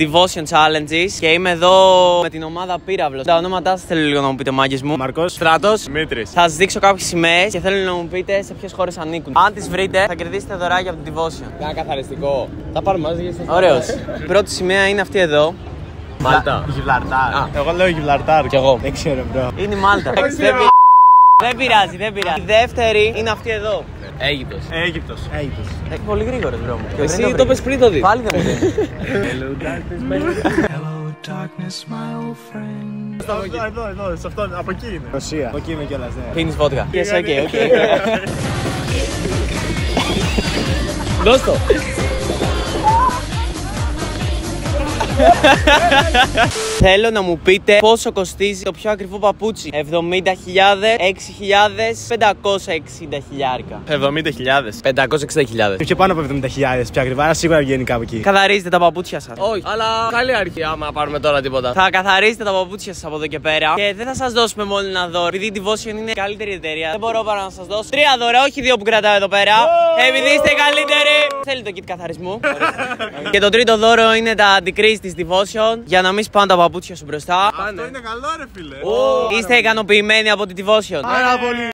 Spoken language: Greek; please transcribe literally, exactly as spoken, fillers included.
Devotion Challenges και είμαι εδώ με την ομάδα Πύραυλος. Τα ονόματά σας θέλω λίγο να μου πείτε, μάγκες μου. Μαρκός, Στράτος, Δημήτρης. Θα σας δείξω κάποιες σημαίες και θέλω να μου πείτε σε ποιες χώρες ανήκουν. Αν τις βρείτε, θα κερδίσετε δωράκια από την Devotion. Ένα καθαριστικό. Θα πάρουμε μαζί για σας. Ωραίος. Η πρώτη σημαία είναι αυτή εδώ. Μάλτα. Γιβλαρτάρ. Εγώ λέω Γιβλαρτάρ. Κι εγώ. Δεν ξέρω, μπρο. Είναι η Μάλτα. Δεν πειράζει. Δεν πειράζει, δεν πειράζει. Η δεύτερη είναι αυτή εδώ. Αίγυπτος. Αίγυπτος. Αίγυπτος. Ε, πολύ γρήγορα, μπρο μου. Εσύ το πες πριν το δεις. Πάλι δεν μου δίνει. Εδώ, εδώ, εδώ, σε αυτό, από εκεί είναι. Ρωσία. Από εκεί είμαι κιόλας, ναι. Πίνεις βότκα. Yes, ok, ok. Δώσ' το. Θέλω να μου πείτε πόσο κοστίζει το πιο ακριβό παπούτσι. εβδομήντα χιλιάδες, έξι χιλιάδες, πεντακόσια εξήντα χιλιάρικα. εβδομήντα χιλιάδες. πεντακόσια εξήντα χιλιάδες. Και πάνω από εβδομήντα χιλιάδες πια ακριβά, άρα σίγουρα βγαίνει κάπου εκεί. Καθαρίζετε τα παπούτσια σας. Όχι, αλλά καλή αρχή άμα πάρουμε τώρα τίποτα. Θα καθαρίσετε τα παπούτσια σας από εδώ και πέρα. Και δεν θα σας δώσουμε μόνο ένα δώρο. Επειδή η Devotion είναι η καλύτερη εταιρεία, δεν μπορώ παρά να σας δώσω τρία δώρα, όχι δύο που κρατάω εδώ πέρα. Επειδή είστε καλύτεροι. Θέλει το kit καθαρισμού. Και το τρίτο δώρο είναι τα αντικρίσει της Devotion για να μην σπάνε τα παπούτσια σου μπροστά. Αυτό είναι καλό, ρε φίλε. Είστε ικανοποιημένοι από τη Devotion? Πάρα πολύ.